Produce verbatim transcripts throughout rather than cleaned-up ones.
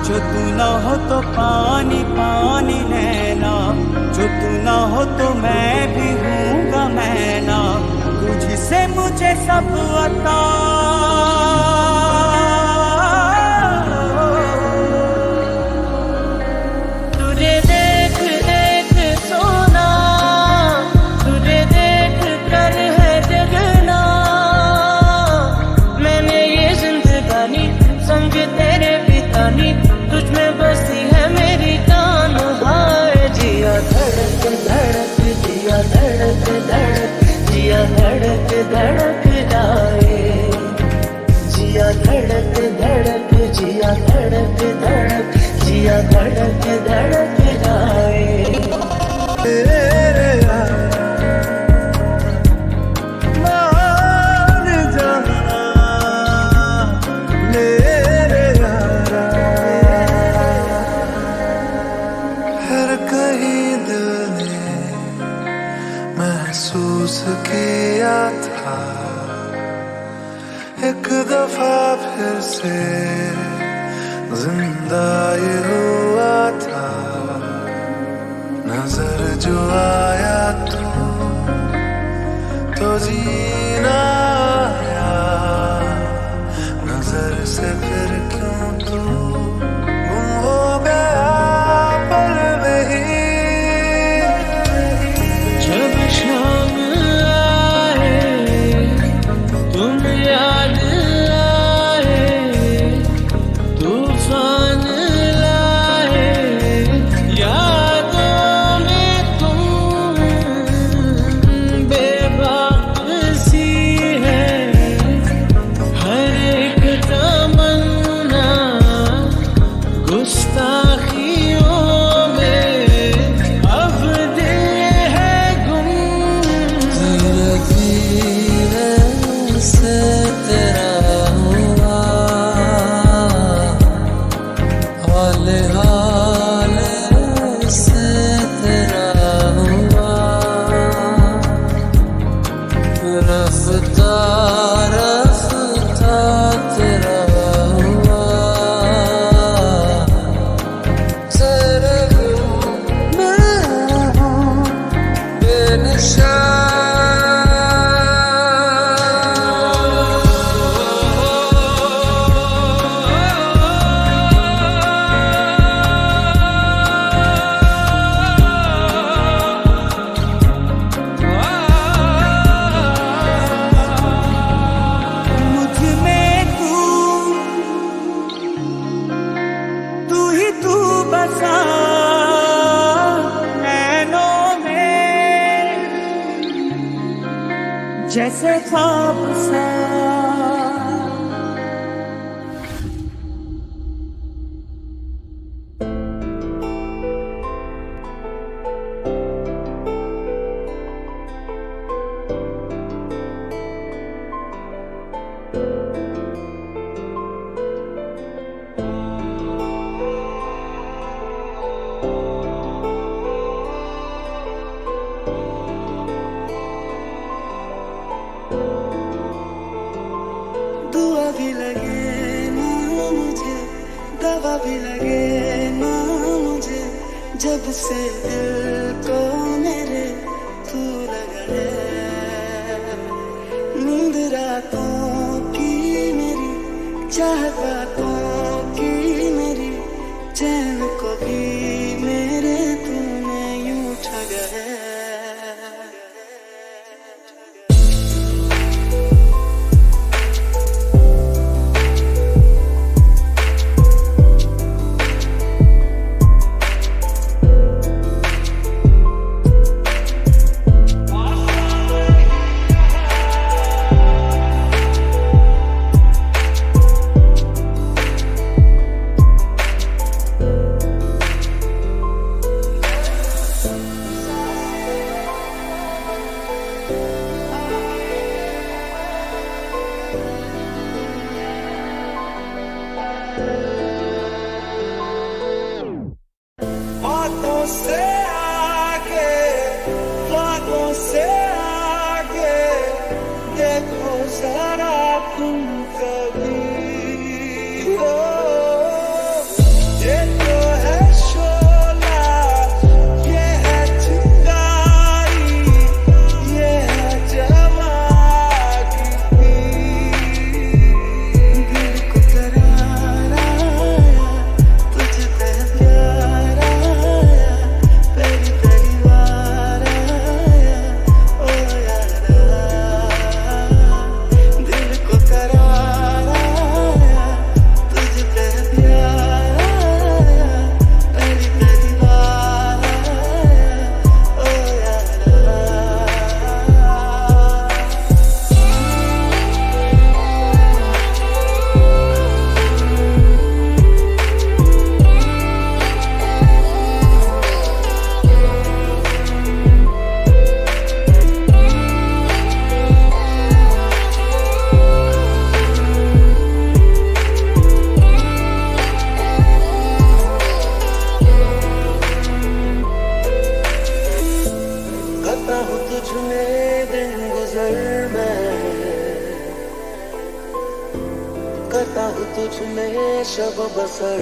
जो तू ना हो तो पानी पानी नैना, जो तू ना हो तो मैं भी हूँगा मैना, तुझसे मुझे सब अता। तुझे देख देख सोना, तुझे देख कर है जगना, मैंने ये जिंदगानी समझ तेरे पितानी, तुझ में बसी है मेरी जान। हाय जिया धड़क धड़क, जिया धड़क धड़क, जिया धड़क धड़क जाए, जिया धड़क धड़क, जिया धड़क धड़क, जिया धड़क धड़क जाए। तेरे मान जाना मेरे यारा, फिर कहीं दिल ने महसूस किया था, एक दफा फिर से जिंदा ये हुआ था। नजर जो आया तू तो जीना आया, नजर से फिर क्यों तू गुम हो गया पल में ही। जब शाम आए तुम याद आए, तूफान लाए यादों में तुम, बेबाक सी है हर एक तमन्ना, गुस्ताखियों में अब दिल है गुम। धीरे धीरे से तेरा हुआ, हाले हाले से तेरा हुआ, रफ्ता रफ्ता तेरा हुआ, तेरे गुम मैं हूँ बेनिशान। मुझ में तू, तू ही तू बसा नैनों में, जैसे ख्वाब सा। दुआ भी लगे ना मुझे, दवा भी लगे ना मुझे, जब से दिल को मेरे तू लगा है। नींद रातों की मेरी, चाहत बातों की मेरी, चैन को भी मेरे तूने यूं ठगा है। बातों से आगे, बातों से आगे, देखो जरा तुम कभी हो। में शब बसर,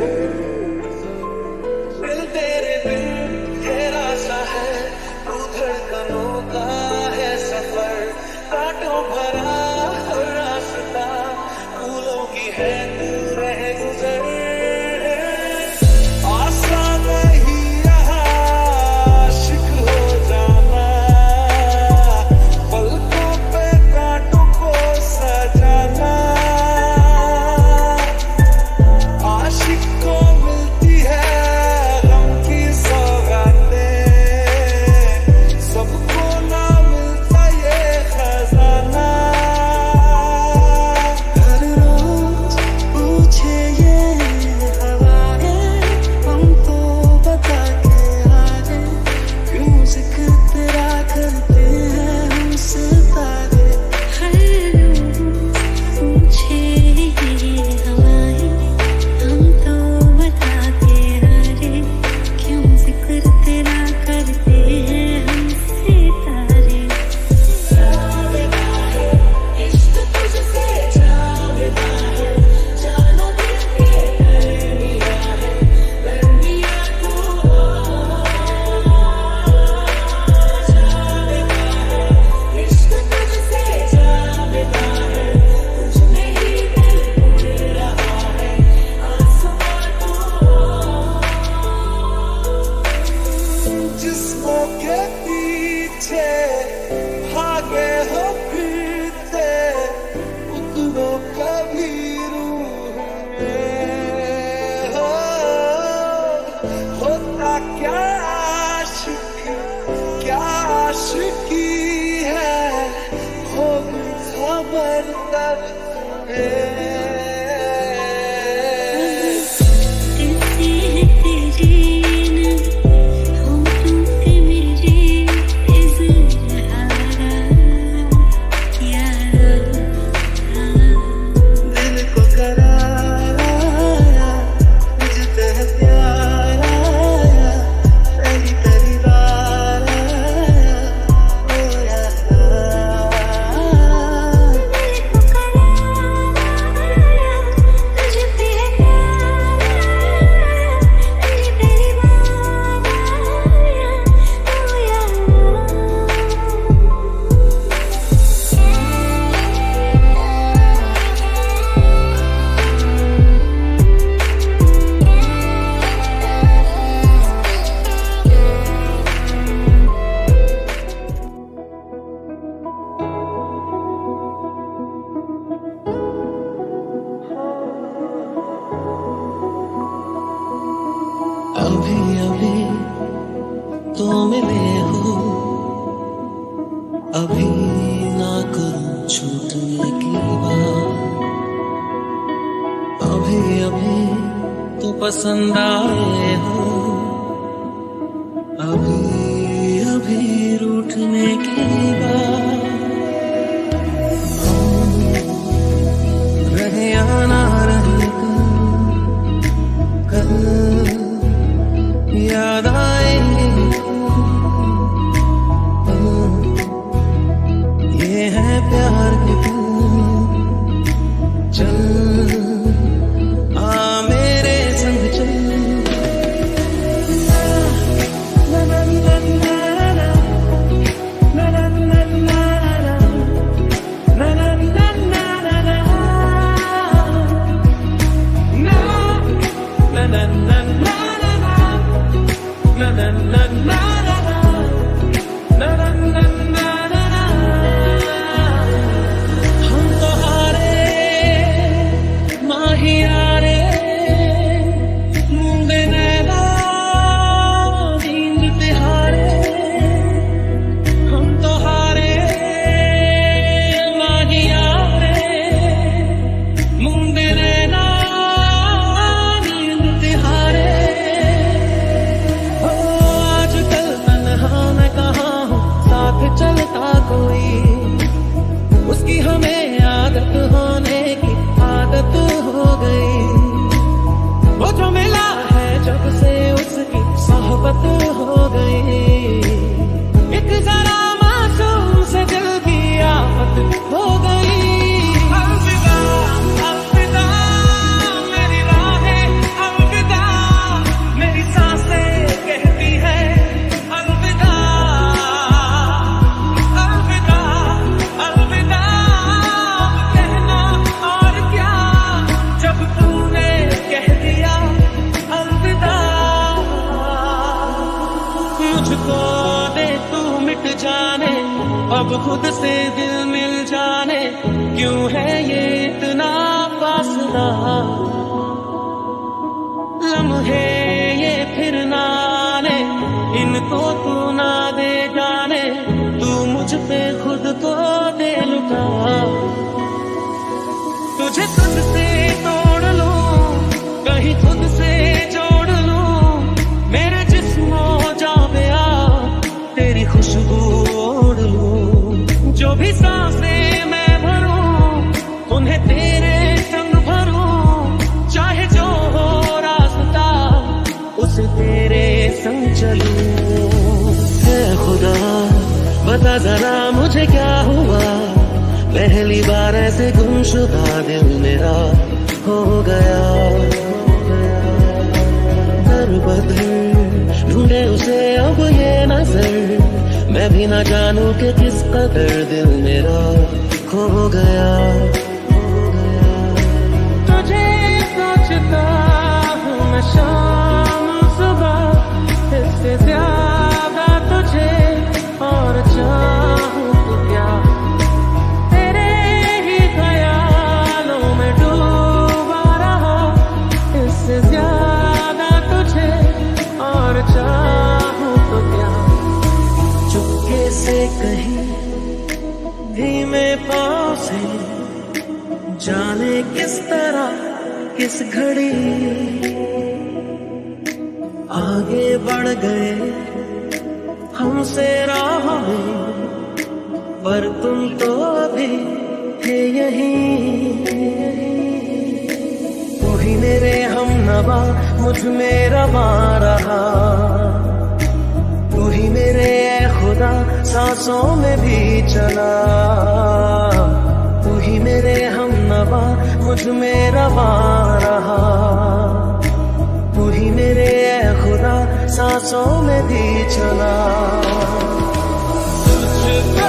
दिल तेरे बिन तेरा सा है, तू धड़कनों का है सफर, कांटों भरा हर रास्ता, फूलों की है तू रह गुजर। आसान नहीं रहा आशिक हो जाना, पलकों पे कांटों को सजाना, आशिक को मिलती है गम की सौगातें, सबको ना मिलता ये खजाना। हर रोज पूछे ये हवाएं हमको बता के आए, क्यों जिक्र तेरा करते हैं हम सितारे। हर रोज पूछे ये हवाएं हमको बता के आए, क्यों जिक्र तेरा करते हैं हम सितारे। जावेदा है इश्क तुझसे, जावेदा है जाना दिल के अलविया है, अलविया तू जावेदा है इश्क तुझसे, जावेदा है तुझ में ही दिल उड़ रहा है, आसमां जिस्मों के पीछे भागे हो फिरते, उतरो कभी रूह में हो, होता क्या आशिक क्या आशिकी है, हो खबर तब है। कैसी है तेरी नैन होठों पे मेरे इज़हारा यारा, दिल को करार आया, मुझ पे है प्यार आया, पहली पहली बार आया, ओ यारा। दिल को करार आया, तुझ पे है प्यार आया, पहली पहली बार आया, ओ यारा। अभी अभी तो मिले हो, अभी ना करूं छूटने की बात, अभी अभी तो पसंद आए हो, अभी अभी रूठने की बात। रहे या ना रहे कल, कल याद आएंगे ये है प्यार के पल, चल आ मेरे संग चल। ना ना ना ना ना ना ना अब खुद से दिल मिल जाने, क्यों है ये इतना फासला। लम्हे ये फिर ना आने, इनको तू ना दे जाने, तू मुझ पे खुद को दे लुटा। तुझे तुझसे तोड़ लूं, कहीं खुद से जोड़ लूं, मेरे जिस्मों जा पे आ तेरी खुशबू ओढ़ लूं। जो भी सांसें मैं भरूं, उन्हें तेरे संग भरूं, चाहे जो हो रास्ता उसे तेरे संग चलूं। है खुदा बता जरा मुझे क्या हुआ, पहली बार ऐसे गुमशुदा दिल मेरा हो गया। दर बदर ढूंढे उसे अब ये नजर, मैं भी ना जानूं कि किस कदर दिल मेरा खो गया। तुझे सोचता हूँ मैं शाम सुबह, इससे ज्यादा तुझे और चाहूँ तो क्या। तेरे ही ख्यालों में डूबा रहा, इससे ज्यादा तुझे और चाहूँ तो क्या। चुपके से कहीं धीमे पाँव से, जाने किस तरह किस घड़ी आगे बढ़ गए हमसे राह में, पर तुम तो अभी थे यहीं। तू ही मेरे हम नवा मुझ में रवा रहा, तू ही मेरे ए खुदा सांसों में भी चला। तू ही मेरे हम नवा मुझ में रवा रहा, तू ही मेरे ए खुदा सांसों में भी चला। तुझको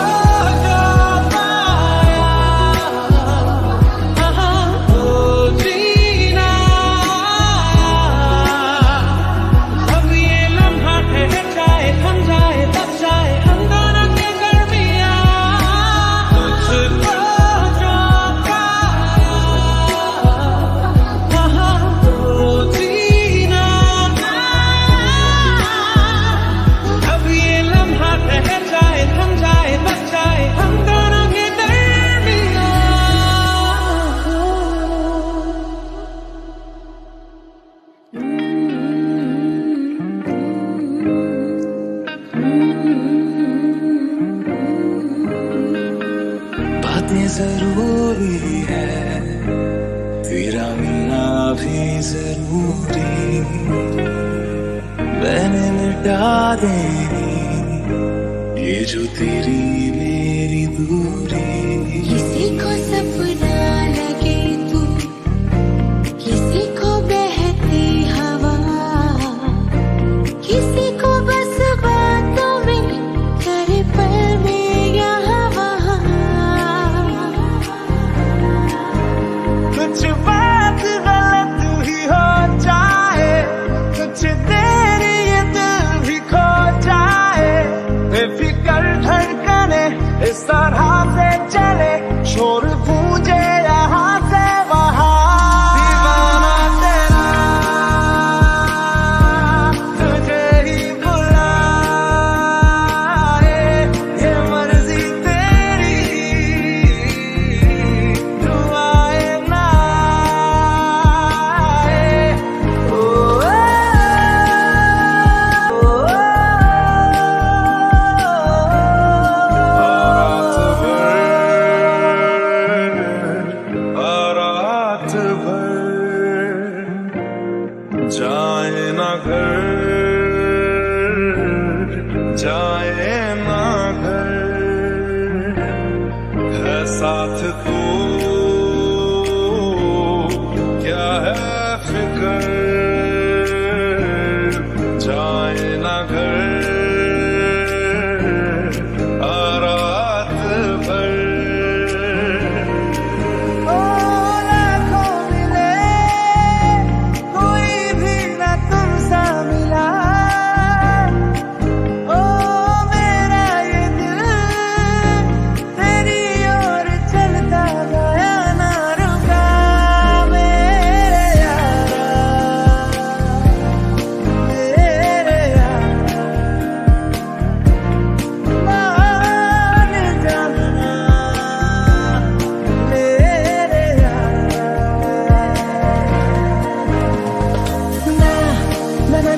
जरूरी है, तेरा मिलना भी जरूरी। मैंने मिटा देनी ये जो तेरी मेरी दूरी। किसी को सपना लगे तू, किसी को बहती हवा, किसी को बस बातों में करे पल में यहाँ वहाँ। कुछ बात गलत ही हो जाए, कुछ देर ये दिल भी खो जाए, बेफिक्र धड़कने इस तरह से चले, शोर गूंजे यहाँ से वहाँ। दीवाना तेरा तुझे ही बुलाए, ये मर्जी तेरी तू आए ना आए। ओ, ओ, ओ, ओ, रात भर जाए ना घर, जाए ना घर, है साथ तो क्या है फिक्र, जाए ना घर रात भर। ओ लाखों मिले कोई भी ना तुमसा मिला, ओ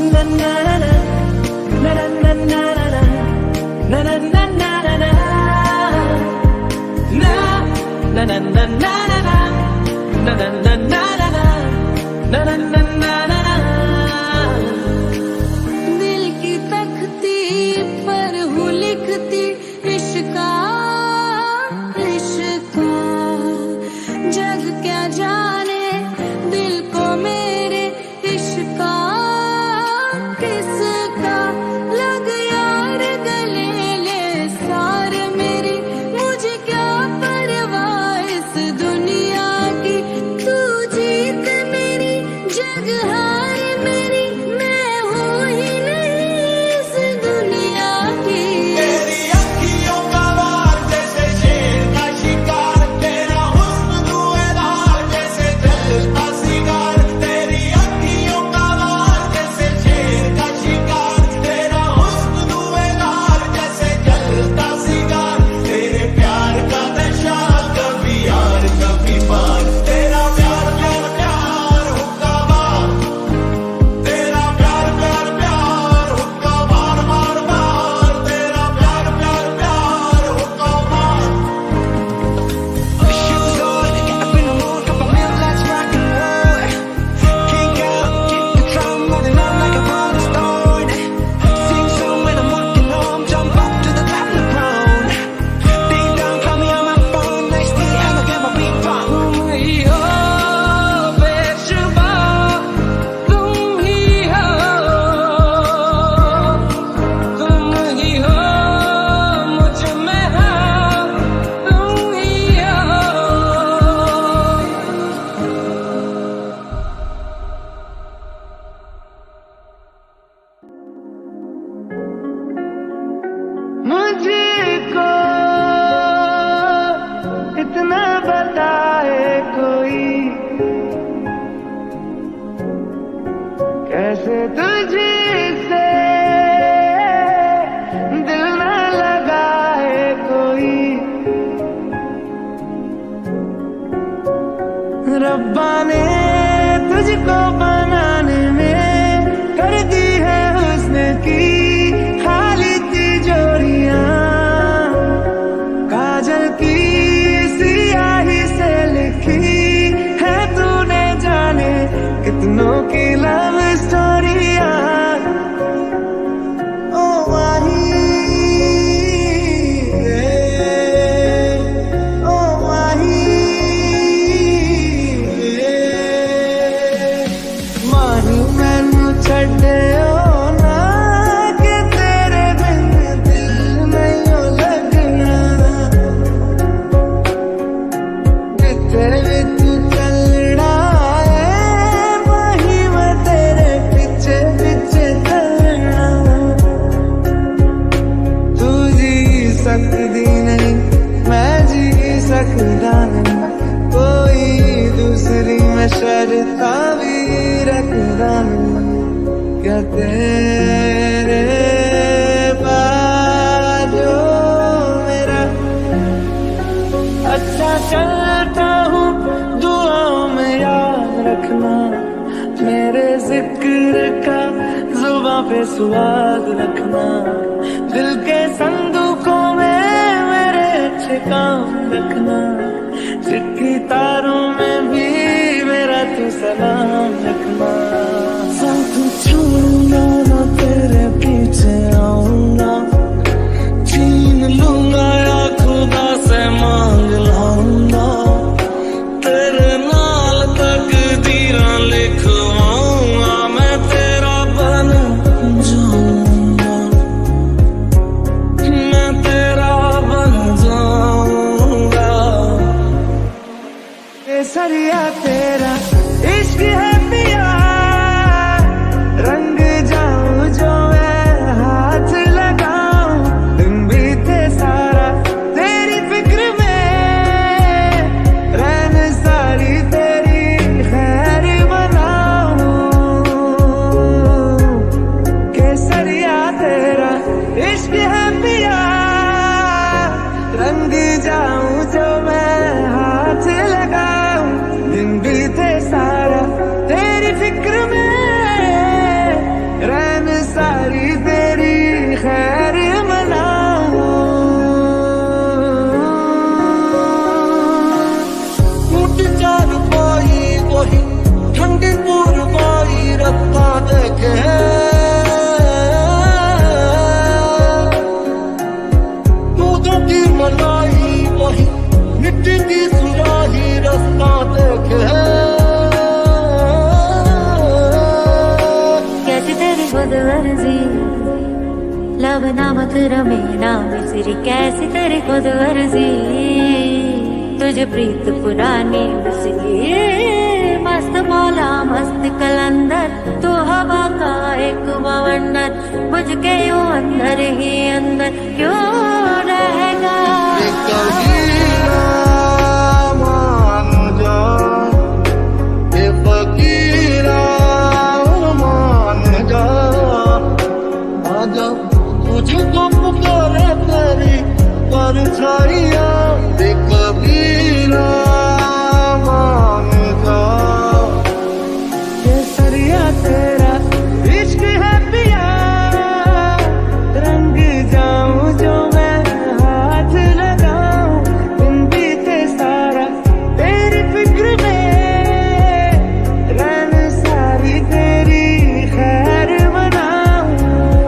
मुझको इतना बताए कोई, कैसे तुझसे दिल न लगाए कोई। रब्बा ने तुझको बनाने में कर दी है हुस्न की खाली तिजोरियां, काजल की सियाही से लिखी है तूने जाने कितनों की लव स्टोरियां। ओ माही ओ माही माही मैनू छड्डियो ना कि तेरे बिन दिल नहीं लगना, जिथे भी तू चलना है माही मैं तेरे पीछे पीछे चलना। तू जी सकदी नहीं मैं जी सकदा नहीं, कोई दूसरी मैं शर्ता भी रखदा नहीं। क्या तेरे बाजो मेरा अच्छा चलता हूँ, दुआओं में याद रखना, मेरे जिक्र का जुबां पे स्वाद रखना। दिल के संदूकों में मेरे अच्छे काम रखना, चिट्ठी तारों में भी मेरा तू सलाम रखना। साथ छोड़ूंगा ना तेरे पीछे आऊंगा, छीन लूंगा या खुदा से मांग लाऊंगा, तेरे नाल तकदीरां लिखवाऊंगा, मैं तेरा बन जाऊंगा, मैं तेरा बन जाऊंगा। केसरिया तेरा इश्क है पिया अर्जी, लब ना मत रमे ना बिसरी कैसी तेरी खुद अर्जी, तुझे प्रीत पुरानी बसगी मस्त मौला मस्त कलंदर, तू हवा का एक बवंडर, बुझ के यूं अंदर ही अंदर क्यों रहेगा। मान जा ये फकीरा मान जा, आजा तुझको पुकारे तेरी परछाइयां, ये कबीरा मान जा। केसरिया तेरा इश्क है पिया, रंग जाऊं जो मैं हाथ लगाऊं, दिन बीते सारा तेरी फिक्र में, रन सारी तेरी खैर बनाऊं।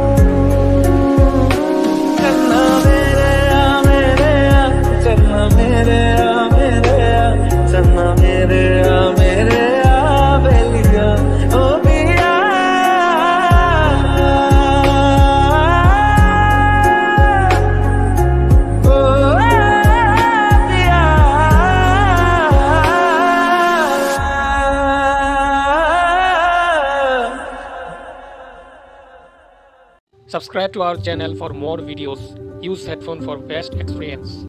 चलना मेरे आ मेरे आ, चलना मेरे आ मेरे आ, चलना मेरे आ मेरे आ बेलिया ओ पिया। ओ पिया Subscribe to our channel for more videos. Use headphone for best experience.